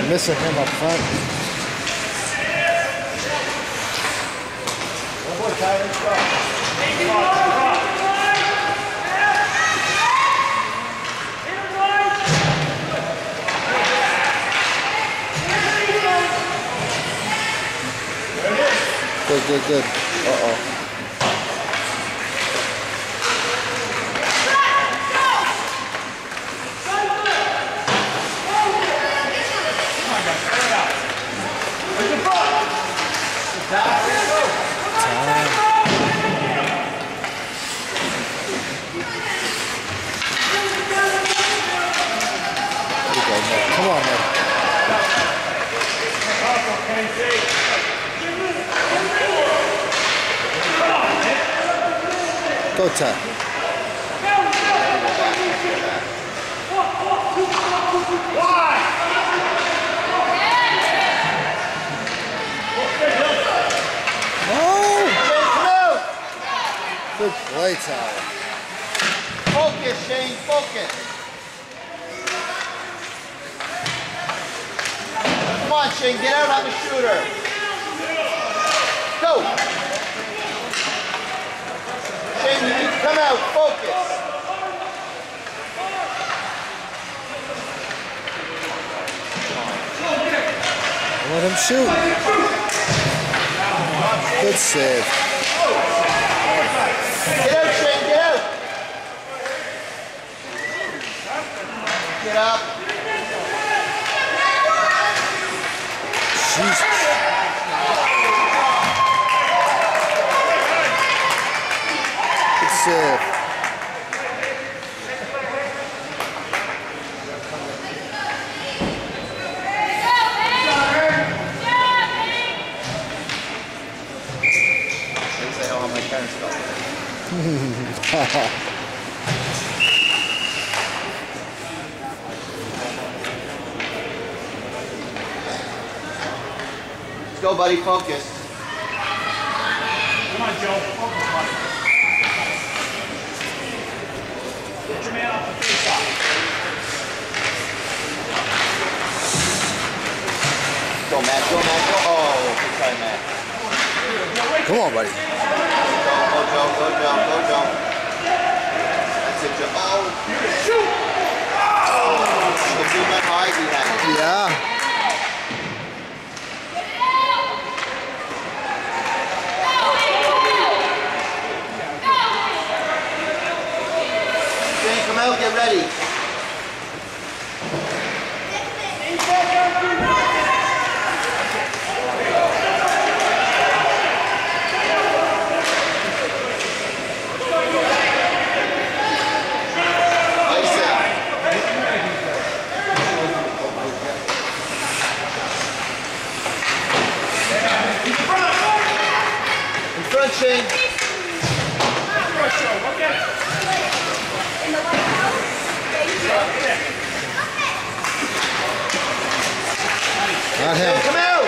They're missing him up front. One more time, let's go. Good, good, good. Uh-oh. Come on, man. Go, Ty. Good play, Ty. Focus, Shane, focus. Come on, Shane, get out on the shooter. Go. Shane, you need to come out, focus. Let him shoot. Good save. Get out, Shane, get out. Get up. Jesus. Good save. Let's go, buddy, focus. Come on, Joe. Focus, buddy. Get your man off the face-off. Go, Matt, go, Matt, go. Oh, good try, Matt. Come on, buddy. Go, Joe, go, Joe, go, Joe. That's it, Joe. Oh. Shoot! Oh! The team went high behind it. Yeah. Shane, come out, get ready. Shane. Not him. Come out.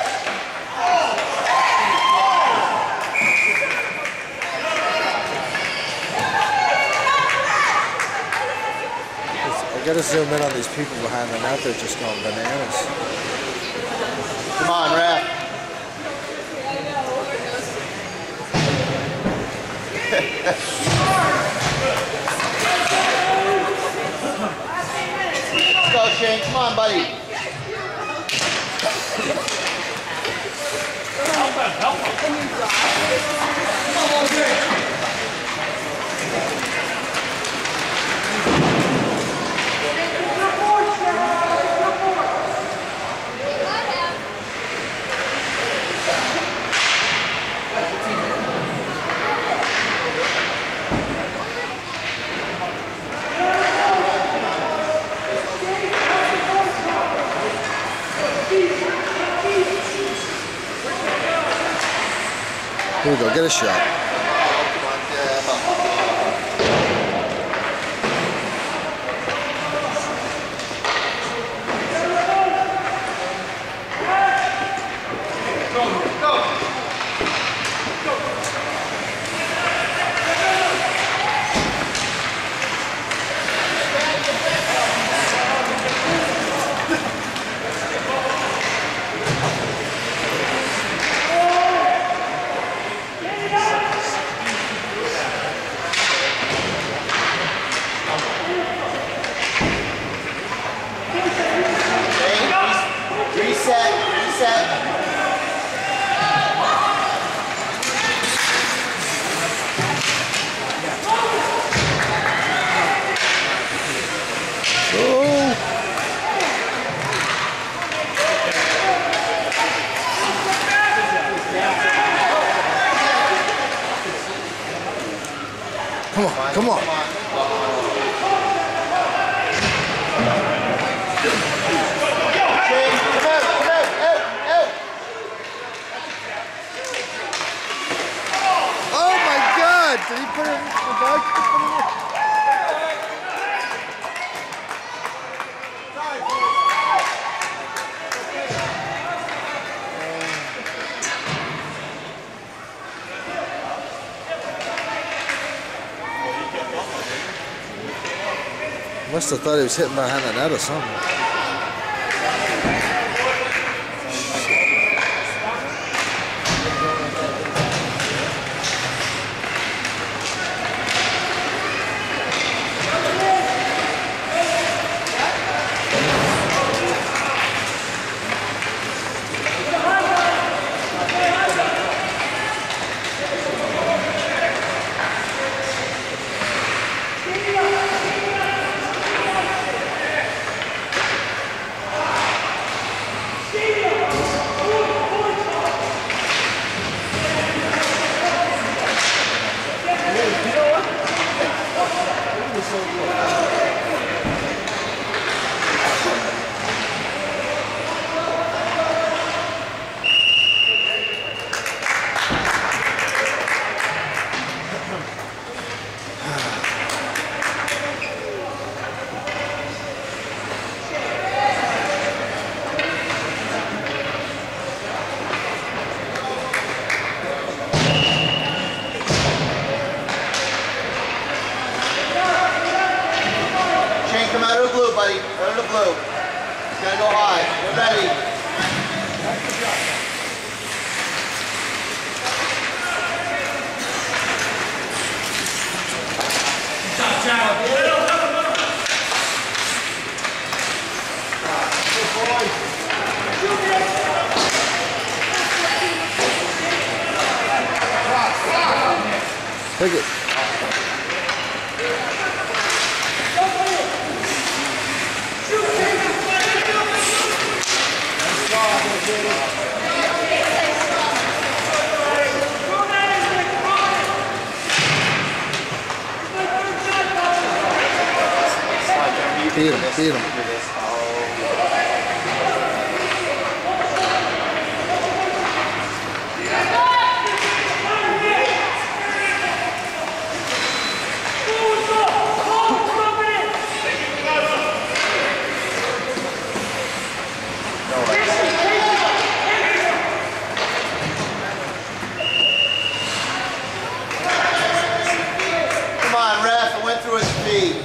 I gotta zoom in on these people behind the net. They're just going bananas. Come on, ref. Let's go, Shane. Come on, buddy. Help him, help him. Here we go, get a shot. Reset. Reset. Come on, come on. Oh my God! Did he put it in the bag? Must have thought he was hitting behind the net or something. Come out of the blue, buddy. Out of the blue. It's gonna go high. Get ready. Take it. Beat him. Come on, ref. It went through his feet.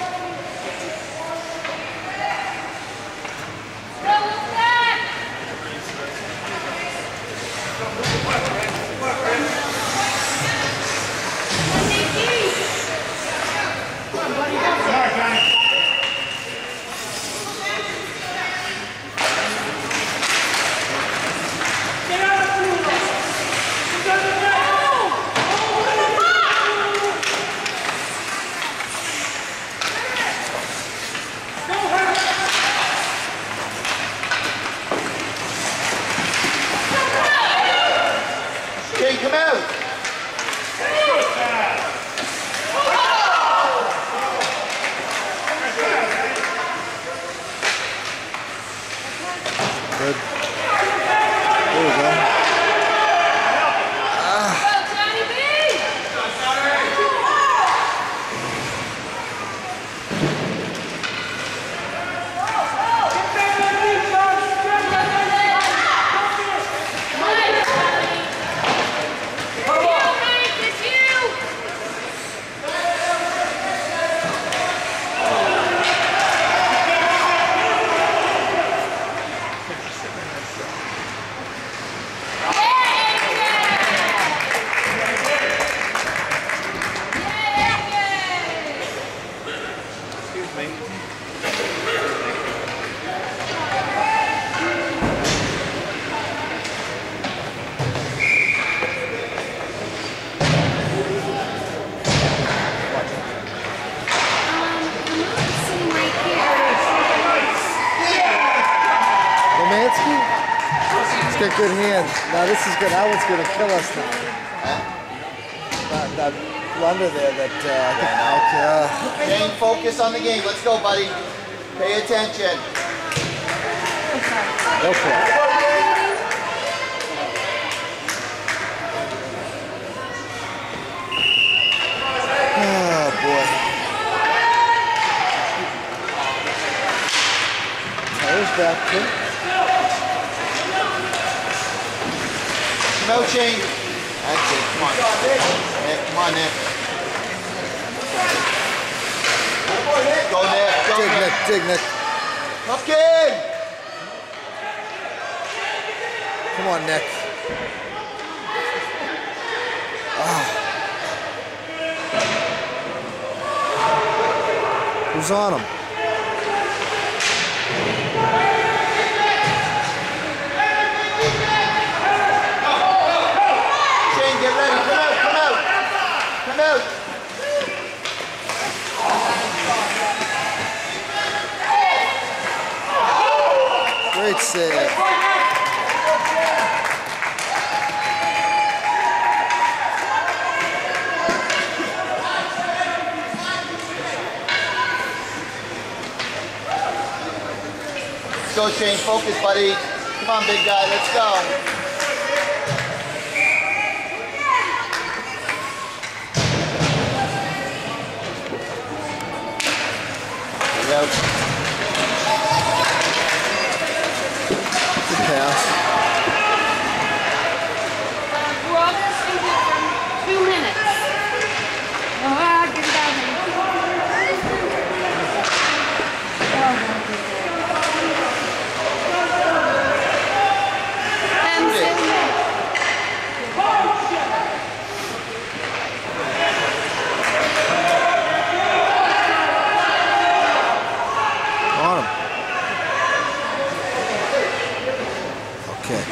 Come out! Good. There we go. Lansky? He's got good hands. Now this is good. That one's gonna kill us now. That blunder there. That Shane, focus on the game. Let's go, buddy. Pay attention. Go for it. Oh boy. There's back too. No, Shane. That's it. Come on. Nick, come on, Nick. Go, Nick. Go, Dig Nick. Nick, dig Nick. Tuck in. Come on, Nick. Who's on him? Shane, get ready. Come out, come out. Come out. Great save. Let's go, Shane. Focus, buddy. Come on, big guy. Let's go. Get out. Good pass. We're all going to shoot it for 2 minutes. Get it out of here. On him. Okay.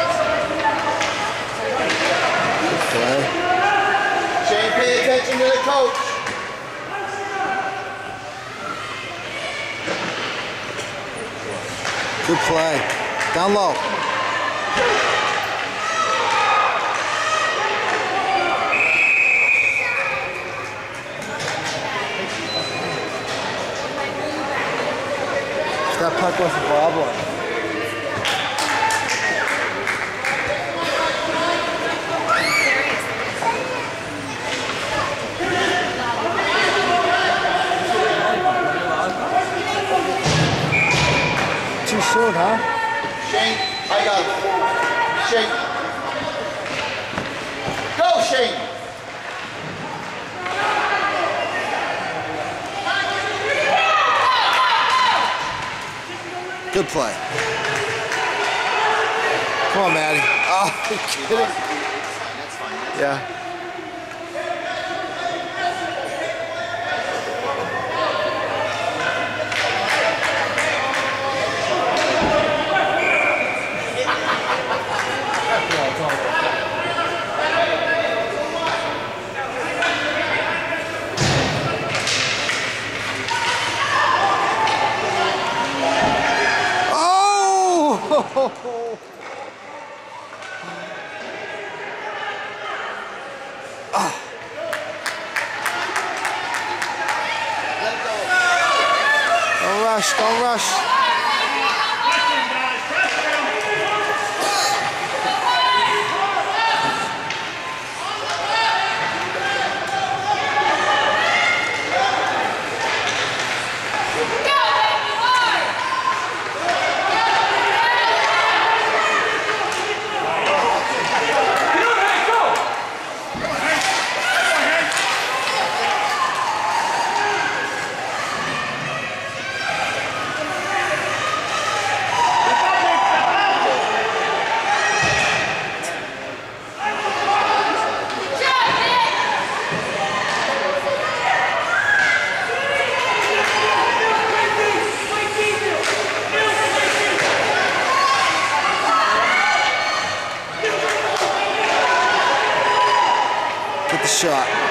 Good play. Shane, pay attention to the coach. Good play. Down low. That puck wasn't wobbling. Too soon, huh? Shane, I got it. Shane. Go, Shane. Good play. Come on, Maddie. Oh, you kidding? That's fine. Yeah. Oh! Don't rush, don't rush. Get the shot.